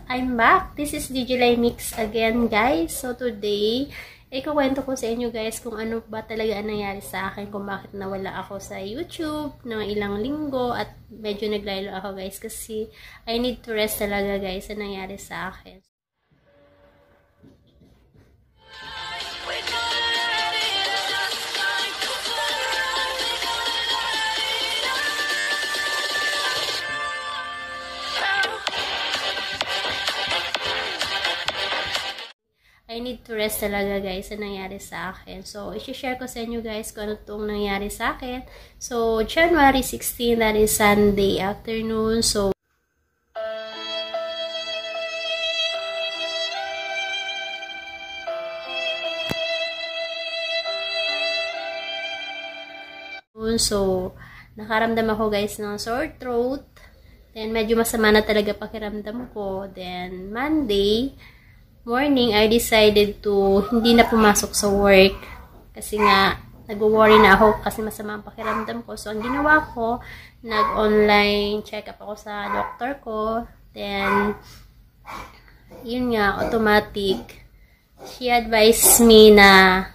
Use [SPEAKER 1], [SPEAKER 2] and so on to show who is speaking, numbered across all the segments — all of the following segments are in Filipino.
[SPEAKER 1] I'm back. This is Digilay Mix again, guys. So, today, ikukwento ko sa inyo, guys, kung ano ba talaga ang nangyari sa akin, kung bakit nawala ako sa YouTube ng ilang linggo at medyo naglaylo ako, guys, kasi I need to rest talaga, guys, ang nangyari sa akin. I need to rest talaga, guys, ang nangyari sa akin. So, i-share ko sa inyo, guys, kung ano itong nangyari sa akin. So, January 16, that is Sunday afternoon. So, nakaramdam ako, guys, ng sore throat. Then, medyo masama na talaga pakiramdam ko. Then, Monday morning, I decided to hindi na pumasok sa work. Kasi nga, nag-worry na ako kasi masama ang pakiramdam ko. So, ang ginawa ko, nag-online check-up ako sa doctor ko. Then, yun nga, automatic. She advised me na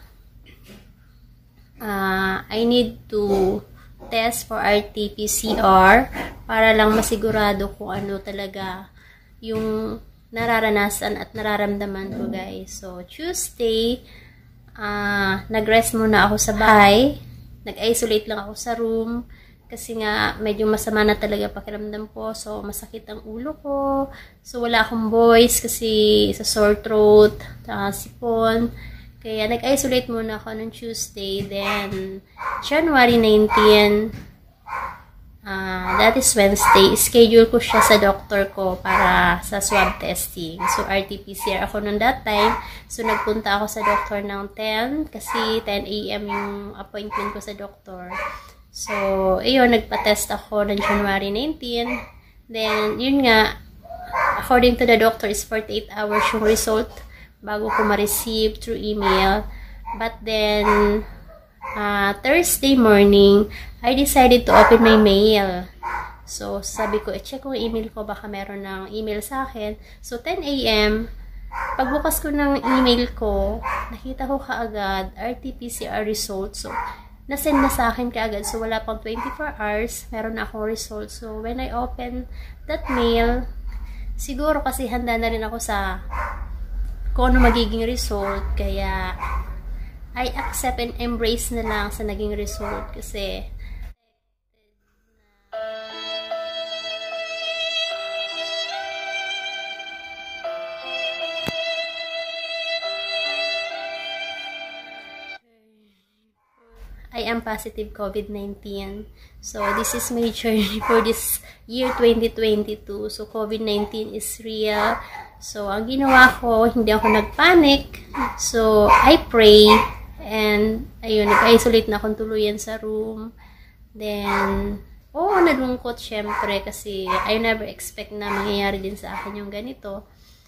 [SPEAKER 1] I need to test for RT-PCR para lang masigurado kung ano talaga yung nararanasan at nararamdaman ko, guys. So, Tuesday, nag-rest muna ako sa bahay. Nag-isolate lang ako sa room. Kasi nga, medyo masama na talaga pakiramdam ko. So, masakit ang ulo ko. So, wala akong voice kasi sa sore throat, sipon. Kaya, nag-isolate muna ako noong Tuesday. Then, January 19, that is Wednesday, schedule ko siya sa doctor ko para sa swab testing. So, RT-PCR ako noon that time. So, nagpunta ako sa doctor ng 10 kasi 10 AM yung appointment ko sa doctor. So, ayun, nagpa-test ako ng January 19. Then, yun nga, according to the doctor, is 48 hours yung result bago ko ma-receive through email. But then, Thursday morning, I decided to open my mail. So, sabi ko, check ko yung email ko, baka meron ng email sa akin. So, 10 AM, pagbukas ko ng email ko, nakita ko kaagad, RT-PCR result. So, nasend na sa akin kaagad. So, wala pang 24 hours, meron na akong result. So, when I open that mail, siguro kasi handa na rin ako sa kung ano magiging result. Kaya, I accept and embrace na lang sa naging result kasi I am positive COVID-19. So, this is my journey for this year 2022. So, COVID-19 is real. So, ang ginawa ko, hindi ako nagpanic. So, I pray. And, ayun, nag-isolate na akong tuluyan sa room. Then, nalungkot syempre kasi I never expect na mangyayari din sa akin yung ganito.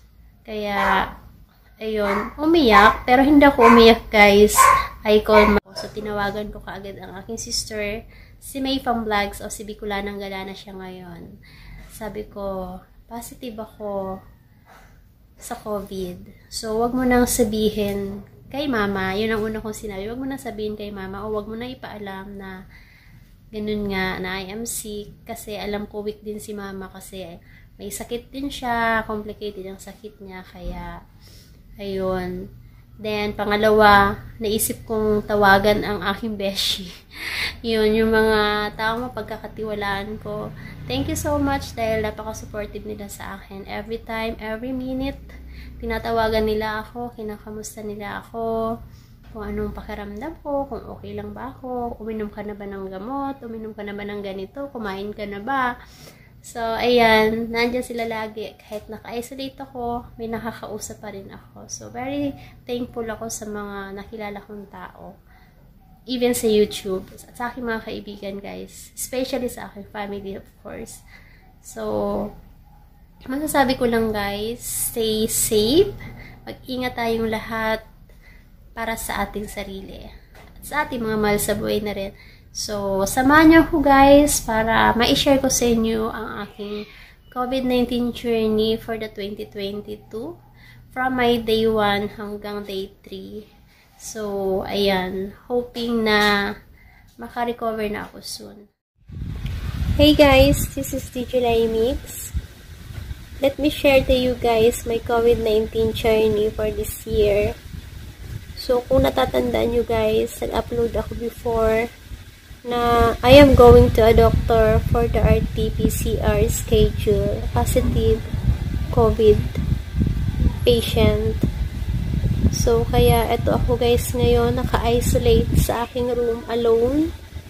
[SPEAKER 1] Kaya, ayun, umiyak. Pero hindi ako umiyak, guys. I call so, tinawagan ko kaagad ang aking sister, si May from Vlogs, o si Bicolanang Galana siya ngayon. Sabi ko, positive ako sa COVID. So, wag mo nang sabihin kay mama. Yun ang una kong sinabi. Wag mo nang sabihin kay mama o wag mo nang ipaalam na ganun nga, na I am sick. Kasi alam ko weak din si mama kasi may sakit din siya. Complicated ang sakit niya. Kaya, ayun. Then, pangalawa, naisip kong tawagan ang aking beshi. Yun, yung mga taong mapagkakatiwalaan ko. Thank you so much dahil napaka-supportive nila sa akin. Every time, every minute, tinatawagan nila ako, kinakamusta nila ako, kung anong pakiramdam ko, kung okay lang ba ako, uminom ka na ba ng gamot, uminom ka na ba ng ganito, kumain ka na ba. So, ayan, nandyan sila lagi. Kahit naka-isolate ako, may nakakausap pa rin ako. So, very thankful ako sa mga nakilala kong tao. Even sa YouTube. At sa aking mga kaibigan, guys. Especially sa aking family, of course. So, masasabi ko lang, guys, stay safe. Mag-ingat tayong lahat para sa ating sarili. At sa ating mga mahal sa buhay na rin. So, samahan niyo ako, guys, para ma-share ko sa inyo ang aking COVID-19 journey for the 2022 from my day 1 hanggang day 3. So, ayan, hoping na makarecover na ako soon. Hey guys, this is DJ Mix. Let me share to you guys my COVID-19 journey for this year. So, kung natatandaan nyo guys, nag-upload ako before na I am going to a doctor for the RT-PCR schedule, positive COVID patient. So, kaya ito ako guys ngayon, naka-isolate sa aking room alone.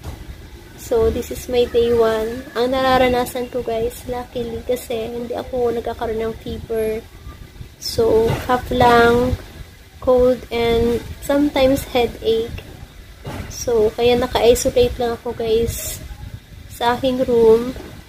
[SPEAKER 1] So, this is my day 1. Ang nararanasan ko guys, luckily, kasi hindi ako nagkakaroon ng fever. So, cough lang, cold, and sometimes headache. So, kaya naka-isolate lang ako guys sa aking room.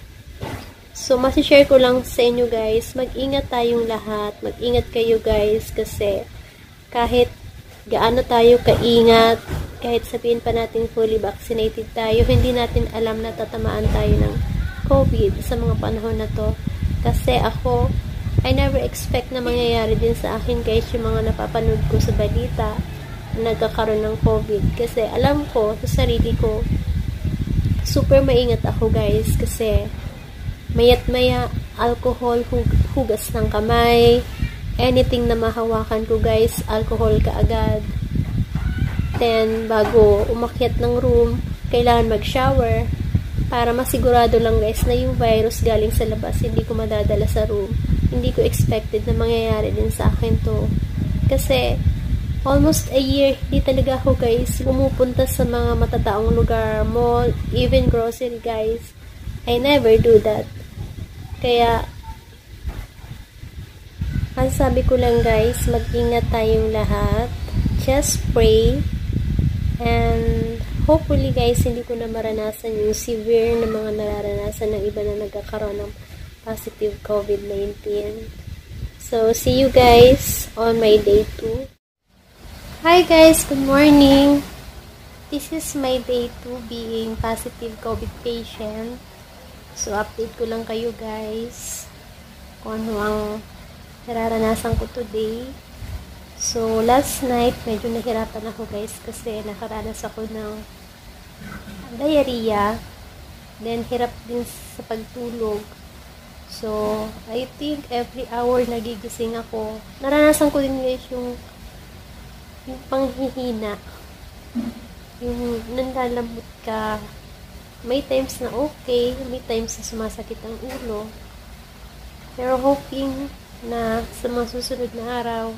[SPEAKER 1] So, masishare ko lang sa inyo guys, mag-ingat tayong lahat. Mag-ingat kayo guys kasi kahit gaano tayo kaingat, kahit sabihin pa natin fully vaccinated tayo, hindi natin alam na tatamaan tayo ng COVID sa mga panahon na to. Kasi ako, I never expect na mangyayari din sa akin guys yung mga napapanood ko sa balita nagkakaroon ng COVID. Kasi alam ko sa sarili ko, super maingat ako guys kasi mayat maya alcohol, hugas ng kamay, anything na mahawakan ko guys, alcohol kaagad. Then, bago umakyat ng room, kailangan mag-shower para masigurado lang guys na yung virus galing sa labas, hindi ko madadala sa room. Hindi ko expected na mangyayari din sa akin to. Kasi, almost a year, hindi talaga ako guys pumupunta sa mga matataong lugar, mall, even grocery guys. I never do that. Kaya, ang sabi ko lang guys, mag-ingat tayong lahat. Just pray. And hopefully guys, hindi ko na maranasan yung severe na mga nararanasan ng iba na nagkakaroon ng positive COVID-19. So, see you guys on my day 2. Hi guys, good morning. This is my day 2 being positive COVID patient. So, update ko lang kayo guys kung ano ang nararanasan ko today. So, last night, medyo nahirapan ako guys kasi nakaranas ako ng diarrhea. Then, hirap din sa pagtulog. So, I think every hour nagigising ako. Naranasan ko din guys yung panghihina. Yung nanlalambot ka. May times na okay, may times na sumasakit ang ulo. Pero hoping na sa mga susunod na araw,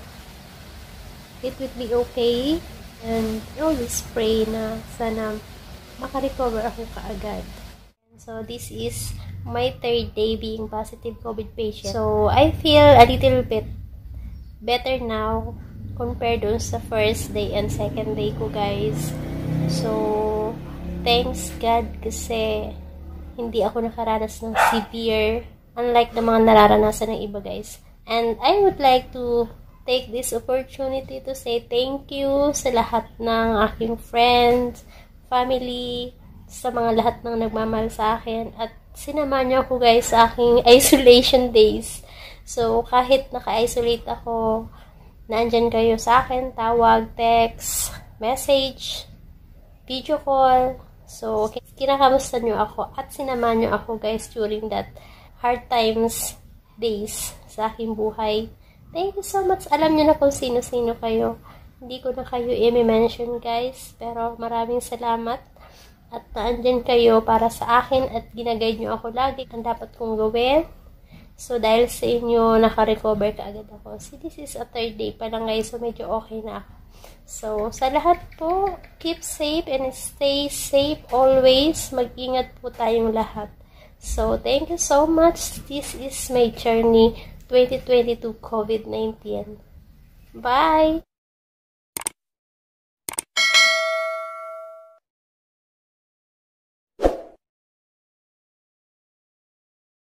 [SPEAKER 1] it will be okay. And always pray na sana makarecover ako kaagad. So, this is my 3rd day being positive COVID patient. So, I feel a little bit better now compared dun sa 1st day and 2nd day ko guys. So, thanks God kasi hindi ako nakaranas ng severe unlike the mga nararanasan ng iba guys. And I would like to take this opportunity to say thank you sa lahat ng aking friends, family, sa mga lahat ng nagmamahal sa akin at sinama niyo ako guys sa aking isolation days. So, kahit naka-isolate ako, nandyan kayo sa akin, tawag, text, message, video call. So, kinakamusta nyo ako at sinama nyo ako guys during that hard times days sa aking buhay. Thank you so much. Alam nyo na kung sino-sino kayo. Hindi ko na kayo i-mention guys, pero maraming salamat at naandyan kayo para sa akin at ginaguide nyo ako lagi ang dapat kong gawin. So, dahil sa inyo, naka-recover ka agad ako. See, this is a 3rd day pa lang guys, so medyo okay na ako. So, sa lahat po, keep safe and stay safe always. Mag-ingat po tayong lahat. So, thank you so much. This is my journey 2022 COVID-19. Bye!